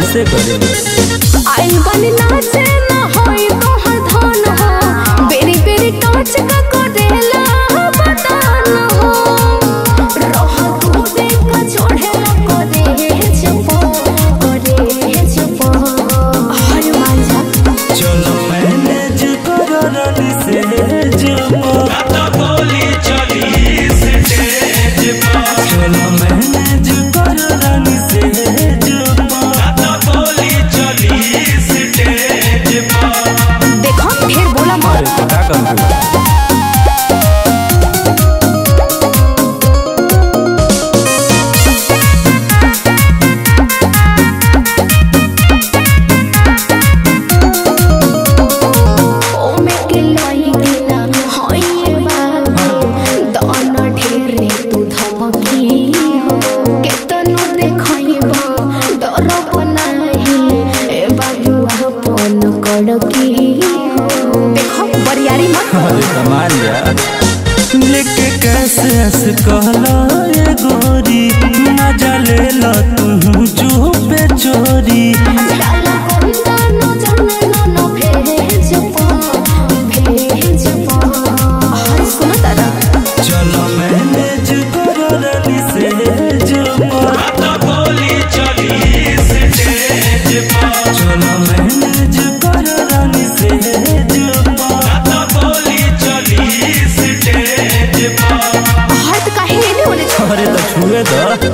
कैसे करेंगे? आइल बनी नाचे ना होई तोहर धन हो, बेरी बेरी टच का करेला बदन हो, रह तू देख चढ़ेला करे जपो हर मांझा। चलो मैनेज करो रानी से जपो, तो गोली चली स्टेज पर। चलो मैनेज करो रानी से जपो, तो गोली चली स्टेज पर। देखो फिर बोला मत। क्या करूँ? देखो बरियारी मत कमाल जा लेके कैसे कहला ये गोरी, मजा ले लो तू चुपे चोरी। डाला कोंदा न जाने न भेज पा हर सुनो तारा। चलो मैनेज करो रानी से जपो, तो गोली चली स्टेज पर। चलो मैनेज करो रानी से जपो, तो गोली चली स्टेज पर। हाथ काहे ने होले अरे तो छुए तो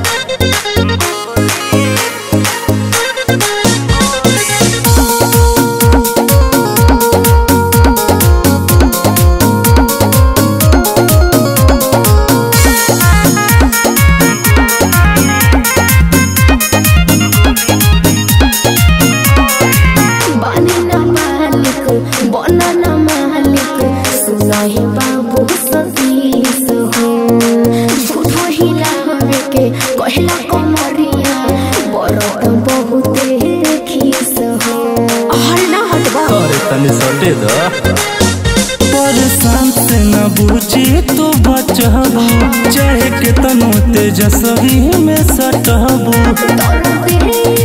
सुनाही बाबू सतीश हो, झूठो हिला हवे के कहला कमरिया बरत बहुते खीस हो। हर ना हटबा अरे तनी सटे दो, परेशान से न बुझी तू बचबू, चाहे के तनो तेजस्वी में सटबू। तोर पे